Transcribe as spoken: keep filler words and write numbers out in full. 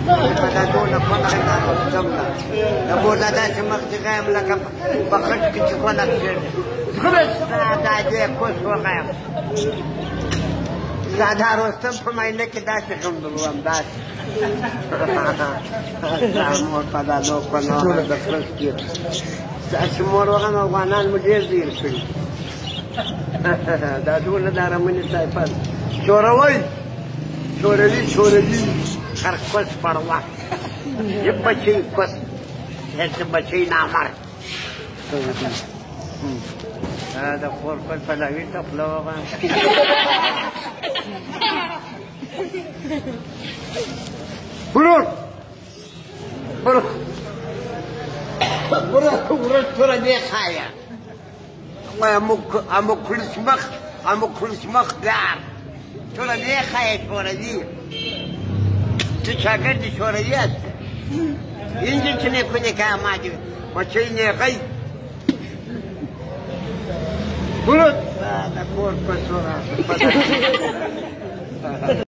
دا دونه پناه نه رستم نه د بوډا داسې مخ چې غیم لکه په خټ کې چې کونه کېږي ستا دا دې کوس وغیم ستا دا رستم په معاینه کې داسې غمبل وم داسې ستا مور په دا نو پناه د خرس کې ستاسې مور وغم افغانان مو ډېر زیر کړي دا دونه د ارمنې طایفه شوروی شوروي شوروي خرکس پړوا یه بچی کس هیڅ بچی نامرد د خور په پلاوي ته خوله وغواړم ورور ورور ورور ورور توره دې ښایه امو کلس مخ امو کلس مخ گار توره دې ښایه شوروي تو شاگرد شوروی هستی اینجا چه نکنه که آمدی و چه نقی برود بعد کور پسور هست